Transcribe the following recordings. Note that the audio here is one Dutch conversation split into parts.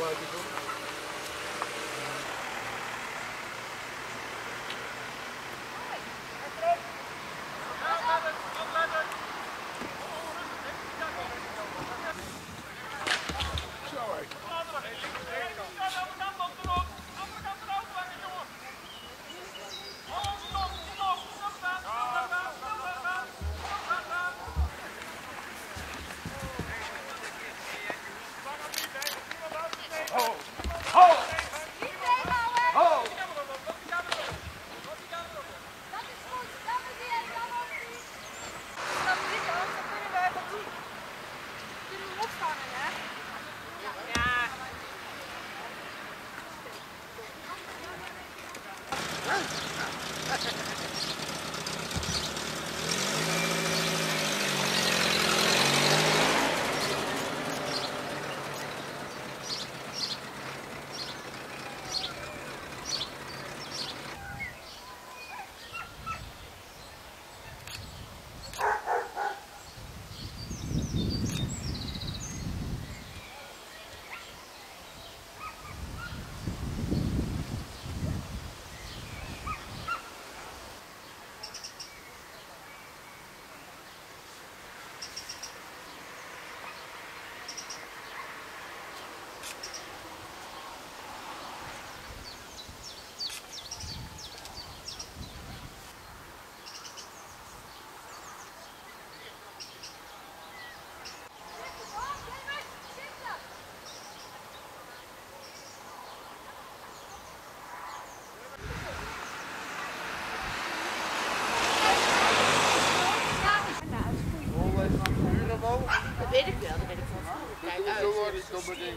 Dat weet ik wel, dat weet ik van vroeger. Kijk uit. Zo wordt het zo meteen.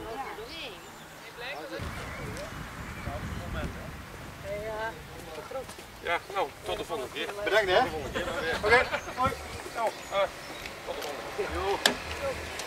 Ja, nou, tot de volgende keer. Bedankt hè. Tot de volgende keer. Oké, hoi. Tot de volgende keer.